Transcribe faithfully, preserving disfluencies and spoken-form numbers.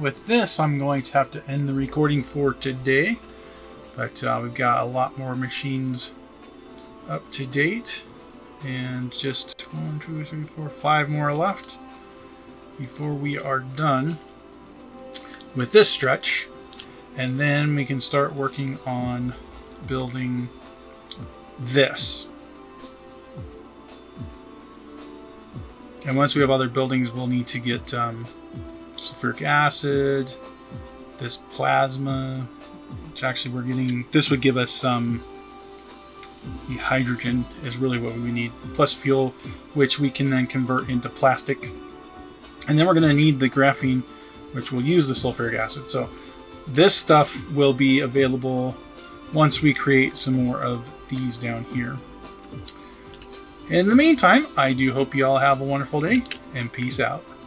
with this, I'm going to have to end the recording for today. But uh, we've got a lot more machines up to date. And just one, two, three, four, five more left before we are done with this stretch. And then we can start working on building this. And once we have other buildings, we'll need to get um, sulfuric acid, this plasma, which actually we're getting, this would give us some um, hydrogen is really what we need, plus fuel, which we can then convert into plastic. And then we're going to need the graphene, which will use the sulfuric acid. So this stuff will be available once we create some more of these down here. In the meantime, I do hope you all have a wonderful day, and peace out.